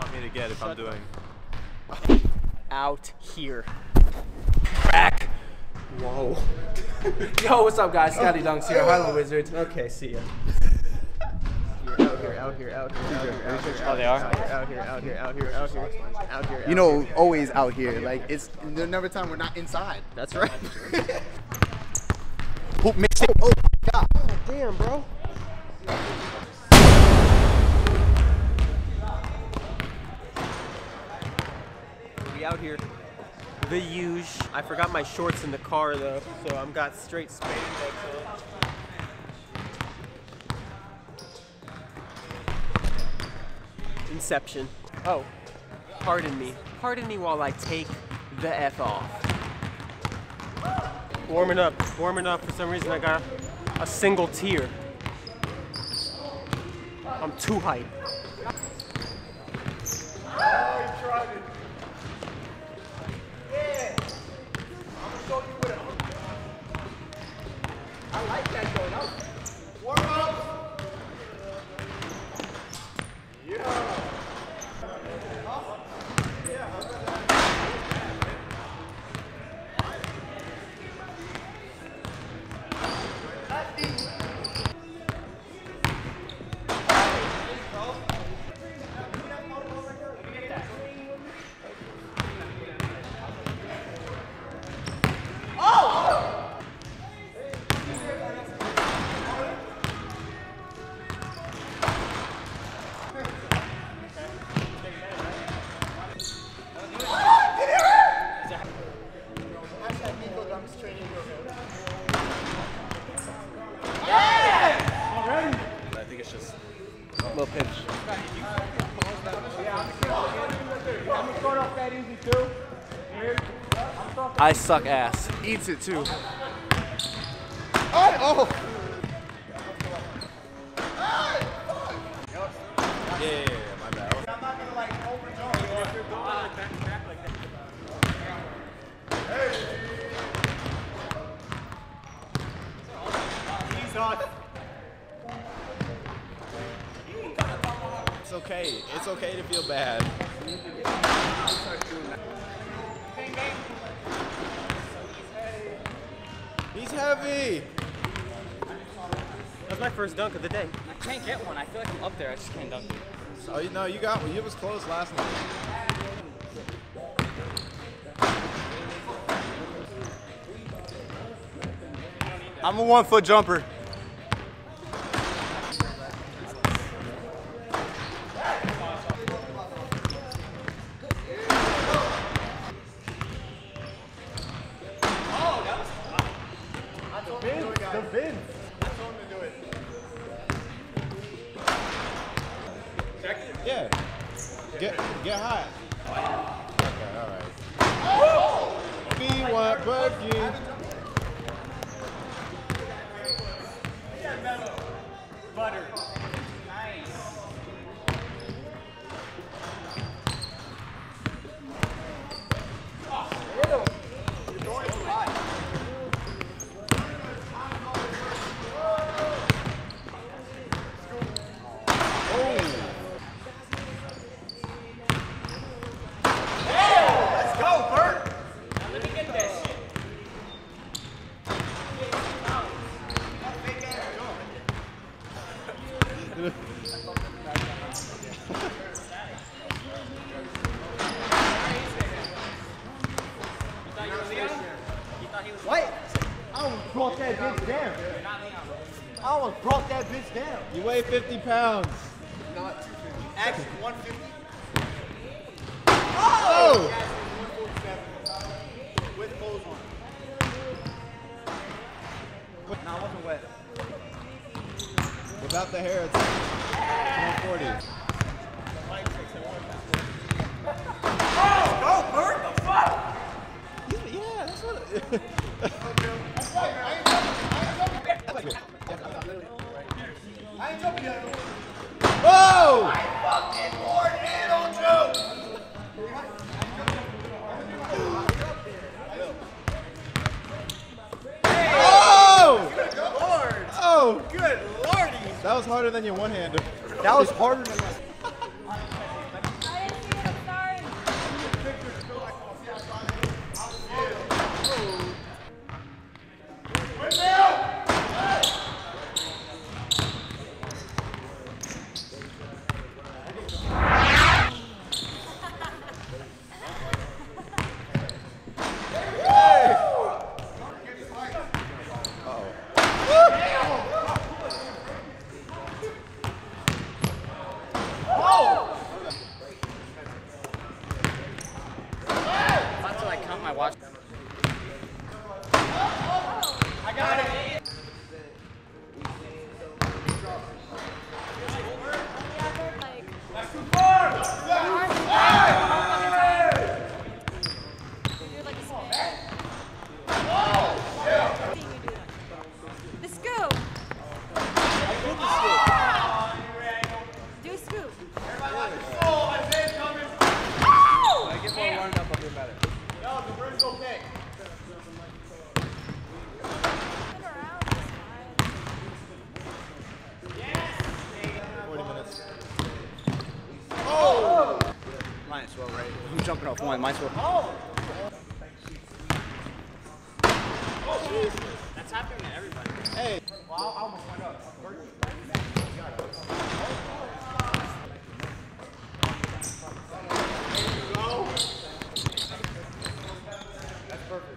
want me to get if I'm doing? Out here. Crack. Whoa. Yo, what's up, guys? Scotty Dunks here, Highland Wizards. Okay, see ya. Out here. Oh, they are? Out here. You know, always out here. Like, it's there's never time we're not inside. That's right. Hoop mixtape. Oh my God. Oh, damn, bro. We out here. The huge. I forgot my shorts in the car though, so I'm got straight spandex on. Inception. Oh, pardon me. Pardon me while I take the F off. Warming up. For some reason I got a single tear. I'm too hyped. I like that going out. Warm up. Yeah. I think it's just A little pinch. I suck ass. Eats it too. yeah, my bad. I'm not gonna like overjump you if you're going like back like that. He's on. It's okay. It's okay to feel bad. He's heavy. That's my first dunk of the day. I can't get one. I feel like I'm up there. I just can't dunk it. Oh, no, you got one. You was close last night. I'm a 1 foot jumper. The Vince. Yeah. Get hot. Okay, all right. Be what, Bucky. Butter. Nice. What? I almost brought that bitch down. I almost brought that bitch down. You weigh 50 pounds. Not 250. Actually, 150. Oh! With clothes on. No, I wasn't wet. Without the hair, it's 140. Go, Bert! The fuck? Yeah, that's what I ain't jumping yet. Whoa! I fucking poured in on Joe! Oh! Oh! Good lordy! That was harder than your one-hander. That was harder than my... Might as well, right? I'm jumping off one. Might as well. Oh! That's happening to everybody. Hey. Well, I almost went up. That's perfect.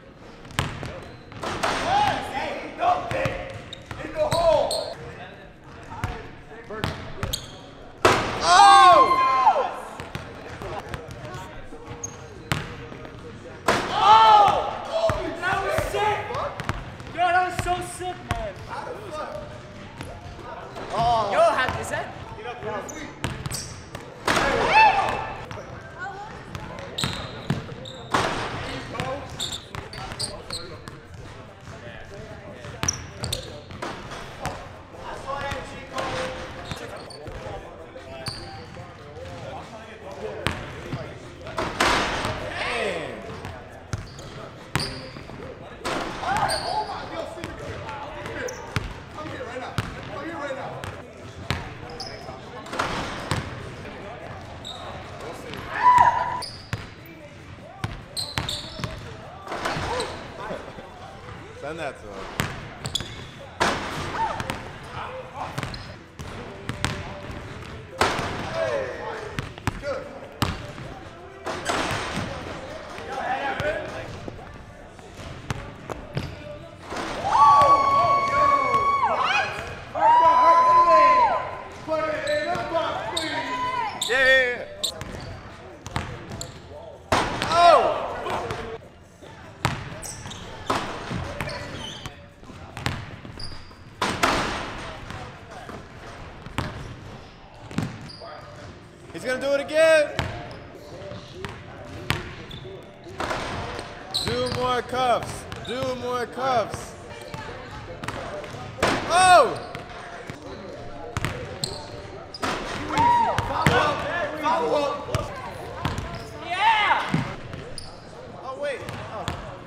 Hey, he dumped it in the hole. Oh! That was sick! Yo, that was so sick, man. Yo, is that? Send that to him. Yeah. Oh! He's gonna do it again. Do more cuffs. Do more cuffs. Oh! Follow up. Yeah! Oh wait. Oh.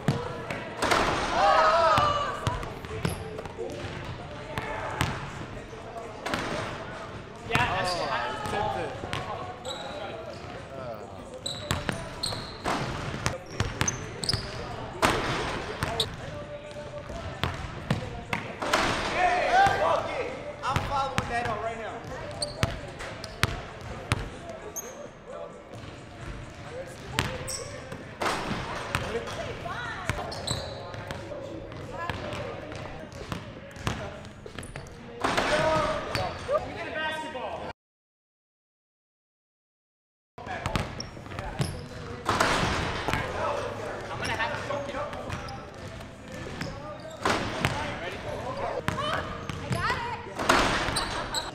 Yeah, that's Oh, I tipped it. I'm following that up right now. I'm gonna have to choke it. I got it.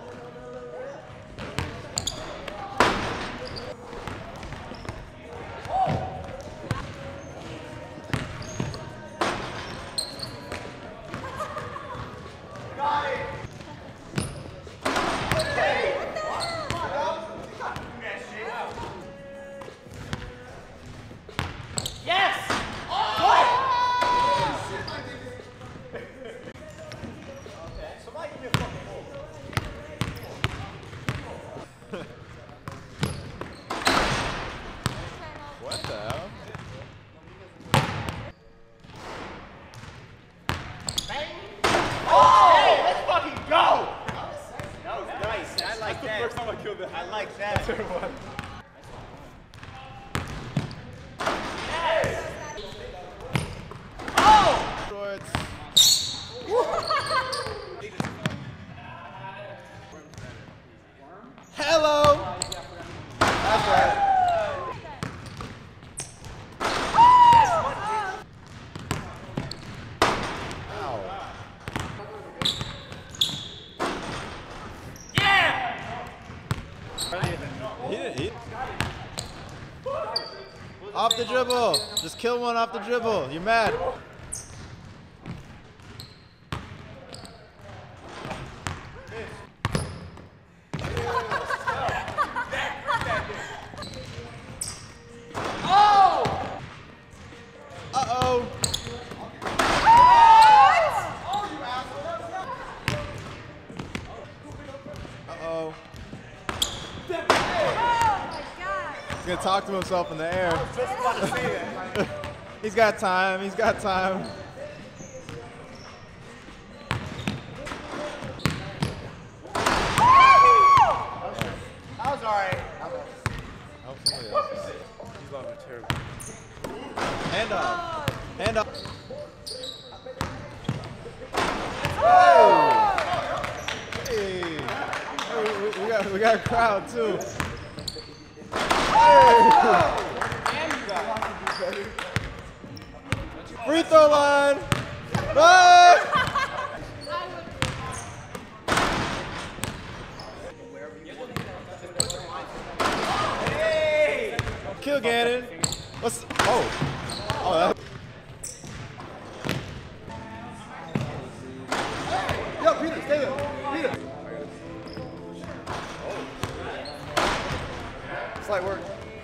Yes! Somebody give me a fucking hole. What the hell? Hey, let's fucking go! That was nice. I like that. First time I killed that. I like that. Shorts. Hello. That's right. Ow. He off the dribble. Just kill one off the dribble. You're mad. Uh-oh. Uh-oh. Oh my god. gonna talk to himself in the air. Just about to say that. He's got time. He's got time. That was alright. Hand up. Hand up. Hey. Hey. We got a crowd too. Hey. Free throw line. Bye. Kill Gannon. What's that. Yo, Peter, stay there. Peter. Slight work.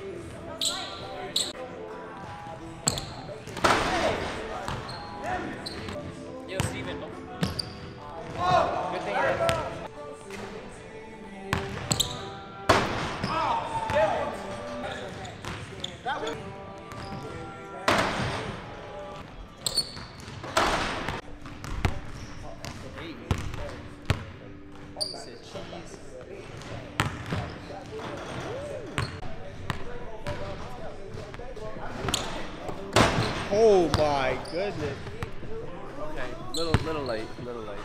Yo, Steven. Good thing you're in. Oh my goodness. Okay, little late.